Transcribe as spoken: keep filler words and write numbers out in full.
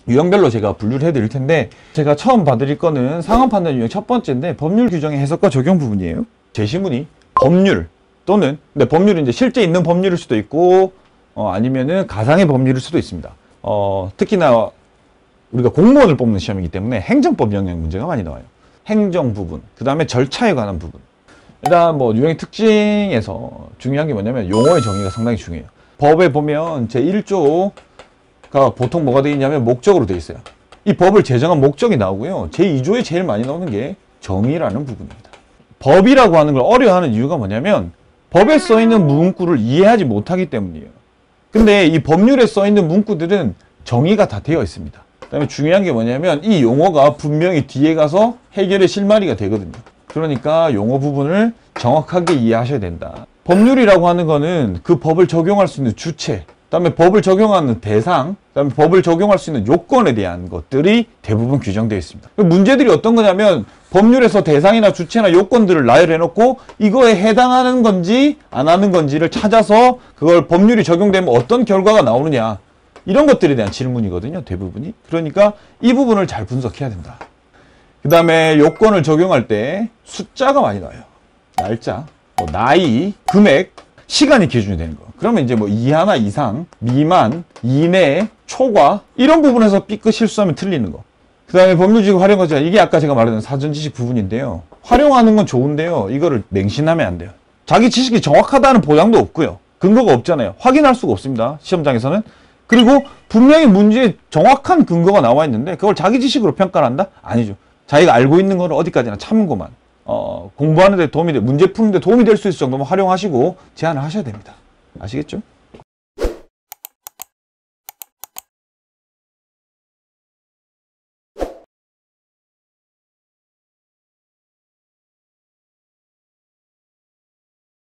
유형별로 제가 분류를 해드릴 텐데, 제가 처음 봐드릴 거는 상황 판단 유형 첫 번째인데, 법률 규정의 해석과 적용 부분이에요. 제시문이 법률 또는, 근데 법률은 이제 실제 있는 법률일 수도 있고, 어, 아니면은 가상의 법률일 수도 있습니다. 어, 특히나 우리가 공무원을 뽑는 시험이기 때문에 행정법 영역 문제가 많이 나와요. 행정 부분, 그 다음에 절차에 관한 부분. 일단 뭐 유형의 특징에서 중요한 게 뭐냐면 용어의 정의가 상당히 중요해요. 법에 보면 제일 조가 보통 뭐가 되어 있냐면 목적으로 되어 있어요. 이 법을 제정한 목적이 나오고요. 제이 조에 제일 많이 나오는 게 정의라는 부분입니다. 법이라고 하는 걸 어려워하는 이유가 뭐냐면 법에 써 있는 문구를 이해하지 못하기 때문이에요. 근데 이 법률에 써 있는 문구들은 정의가 다 되어 있습니다. 그 다음에 중요한 게 뭐냐면 이 용어가 분명히 뒤에 가서 해결의 실마리가 되거든요. 그러니까 용어 부분을 정확하게 이해하셔야 된다. 법률이라고 하는 거는 그 법을 적용할 수 있는 주체, 그 다음에 법을 적용하는 대상, 그 다음에 법을 적용할 수 있는 요건에 대한 것들이 대부분 규정되어 있습니다. 문제들이 어떤 거냐면 법률에서 대상이나 주체나 요건들을 나열해 놓고 이거에 해당하는 건지 안 하는 건지를 찾아서 그걸 법률이 적용되면 어떤 결과가 나오느냐, 이런 것들에 대한 질문이거든요, 대부분이. 그러니까 이 부분을 잘 분석해야 된다. 그 다음에 요건을 적용할 때 숫자가 많이 나와요. 날짜, 뭐 나이, 금액, 시간이 기준이 되는 거. 그러면 이제 뭐 이하나 이상, 미만, 이내, 초과, 이런 부분에서 삐끗 실수하면 틀리는 거. 그 다음에 법률지식 활용 과제, 이게 아까 제가 말했던 사전 지식 부분인데요. 활용하는 건 좋은데요, 이거를 맹신하면 안 돼요. 자기 지식이 정확하다는 보장도 없고요. 근거가 없잖아요. 확인할 수가 없습니다, 시험장에서는. 그리고 분명히 문제에 정확한 근거가 나와 있는데 그걸 자기 지식으로 평가를 한다? 아니죠. 자기가 알고 있는 거를 어디까지나 참고만, 어, 공부하는 데 도움이 돼, 문제 푸는 데 도움이 될 수 있을 정도만 활용하시고 제안을 하셔야 됩니다. 아시겠죠?